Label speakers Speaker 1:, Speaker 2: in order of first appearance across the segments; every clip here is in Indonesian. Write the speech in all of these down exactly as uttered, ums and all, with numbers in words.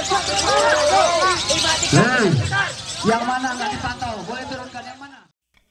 Speaker 1: Hei, yang mana nggak dipantau? Boleh turunkan yang mana?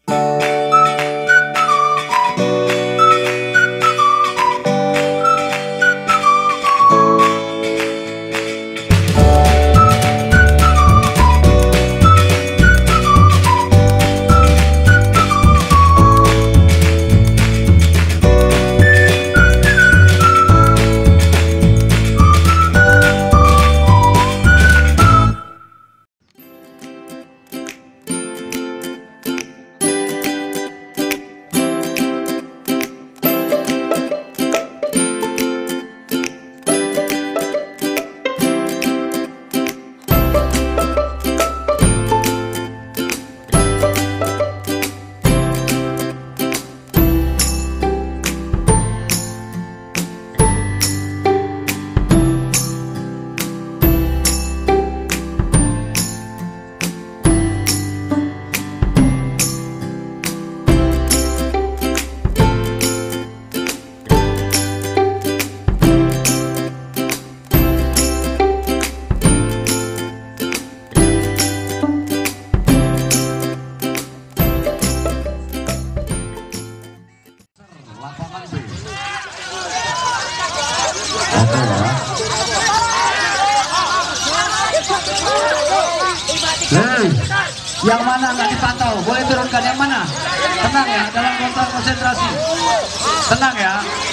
Speaker 2: Hei, yang mana nggak dipantau? Boleh turunkan yang mana? Tenang ya, dalam kontrol konsentrasi. Tenang ya.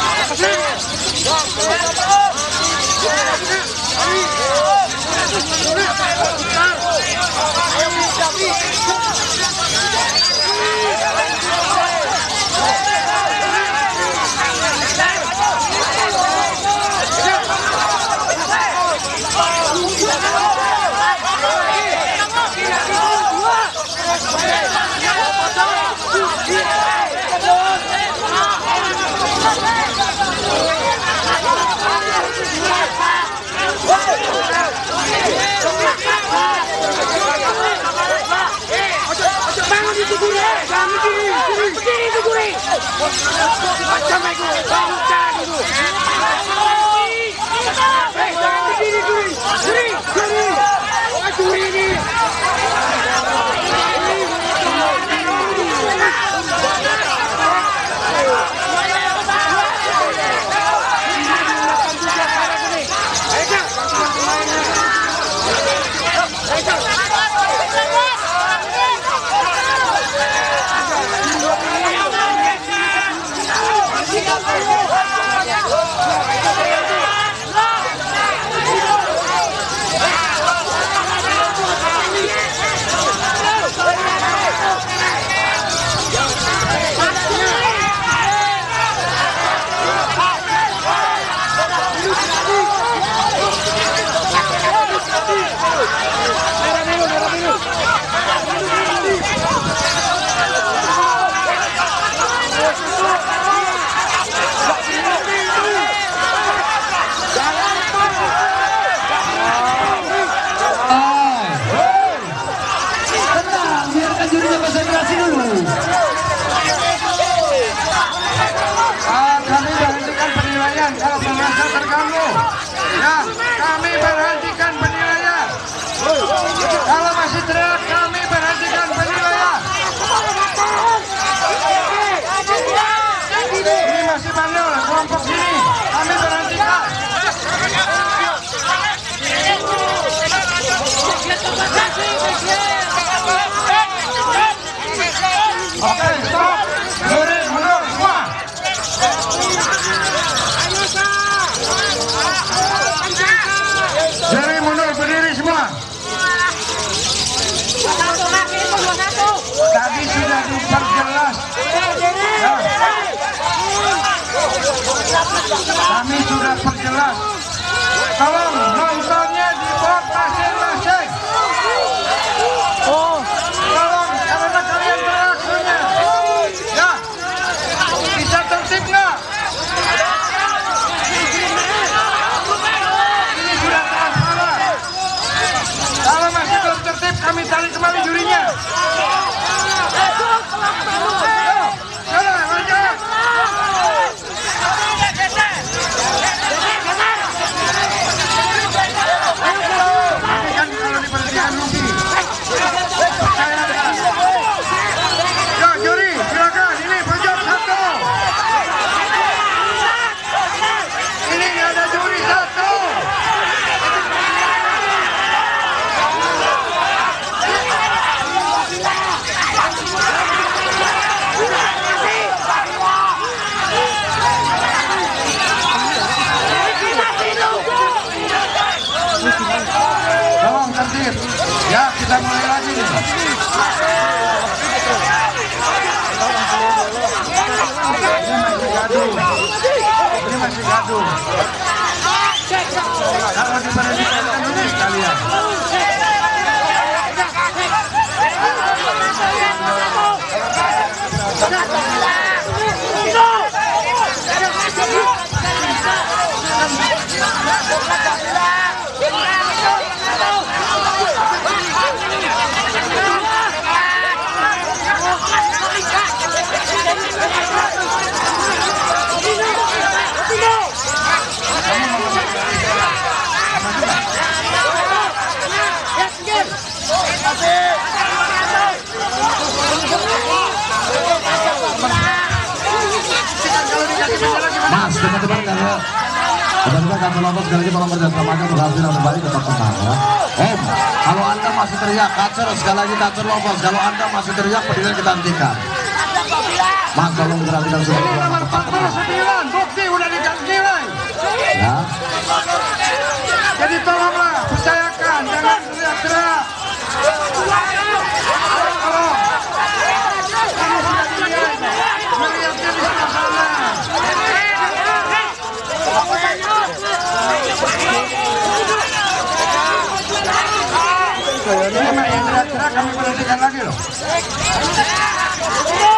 Speaker 1: Oke, stop. Berdiri mundur semua. Berdiri mundur, berdiri semua. Tadi sudah diperjelas. Ya. Kami sudah perjelas. Tolong nontonnya di blog masing-masing. Oh, tolong karena kalian pelakunya. Ya, bisa tertib nggak? Ini sudah transparan. Kalau masih belum tertib, kami tarik kembali jurinya. Waduh. Kalau diperhatikan kan ini sekalian.
Speaker 2: Mas, teman-teman kalau teman-teman kalau lolos sekali lagi tolong kerjasamanya berhasil dan kembali tetap tenang ya. Om, kalau anda masih teriak kacer sekali lagi kacer lolos. Kalau anda masih teriak pendirian kita hentikan. Mas, tolong perhatikan semua.
Speaker 1: Ini nomor empat puluh sembilan, bukti udah dikasih nilai.
Speaker 2: Ya.
Speaker 1: Jadi tolonglah percayakan, jangan teriak-teriak. Tolong. Kamu sudah dilihat, melihatnya di sebelah sana. Ini yang teriak-teriak kami perhatikan lagi loh.